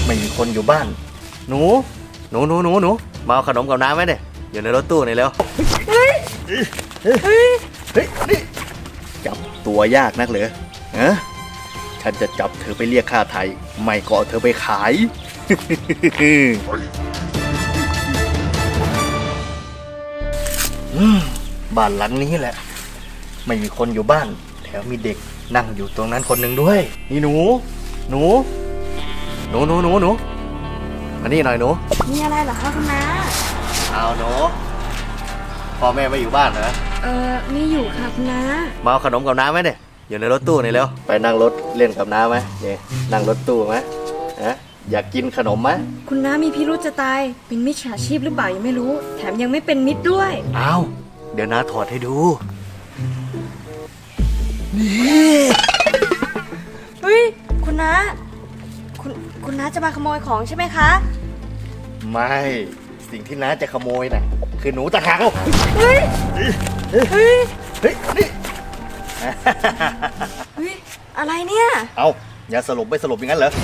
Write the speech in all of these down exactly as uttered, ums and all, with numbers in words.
ไม่มีคนอยู่บ้านหนูหนูหนูหนูหนูมาเอาขนมกับน้ำไหมเนี่ยอยู่ในรถตู้นี่แล้วเฮ้ยเฮ้ยเฮ้ยนี่จับตัวยากนักเหรอฮะฉันจะจับเธอไปเรียกค่าไถ่ไม่ก็เอาเธอไปขายบ้านหลังนี้แหละไม่มีคนอยู่บ้านแถวมีเด็กนั่งอยู่ตรงนั้นคนหนึ่งด้วยนี่หนูหนูหนูหนูหนูหนูมานี่หน่อยหนูมีอะไรเหรอคะคุณน้าเอาหนูพ่อแม่ไม่อยู่บ้านเหรอเออไม่อยู่ค่ะคุณน้ามาเอาขนมกับน้ำไหมเนี่ยอยู่ในรถตู้นี่แล้วไปนั่งรถเล่นกับน้าไหมเนี่ยนั่งรถตู้ไหมฮะอยากกินขนมไหมคุณน้ามีพิรุธจะตายเป็นมิจฉาชีพหรือเปล่ายังไม่รู้แถมยังไม่เป็นมิตรด้วยอ้าวเดี๋ยวน้าถอดให้ดูนี่เฮ้ยคุณน้าคุณคุณน้าจะมาขโมยของใช่ไหมคะไม่สิ่งที่น้าจะขโมยน่ะคือหนูตะขาบเฮ้ยเฮ้ยเฮ้ยนี่เฮ้ยอะไรเนี่ยเอาอย่าสลบไม่สลบอย่างนั้นเหรอ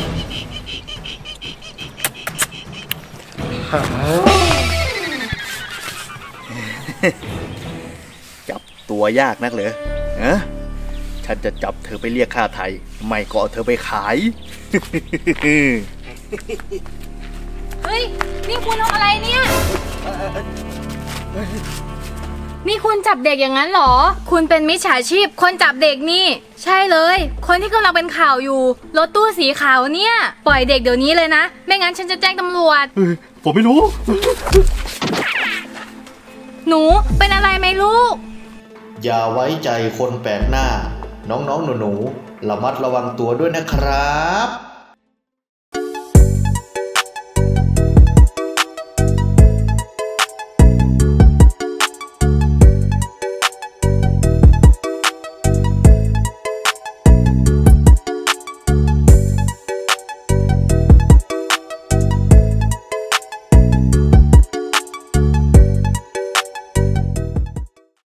จับตัวยากนักเหรอฮะฉันจะจับเธอไปเรียกค่าไถ่ไม่ก็เอาเธอไปขายเฮ้ยนี่คุณเอาอะไรเนี่ยนี่คุณจับเด็กอย่างนั้นเหรอคุณเป็นมิจฉาชีพคนจับเด็กนี่ใช่เลยคนที่กำลังเป็นข่าวอยู่รถตู้สีขาวเนี่ยปล่อยเด็กเดี๋ยวนี้เลยนะไม่งั้นฉันจะแจ้งตำรวจผมไม่รู้หนูเป็นอะไรไหมลูกอย่าไว้ใจคนแปลกหน้าน้องๆหนูๆระมัดระวังตัวด้วยนะครับ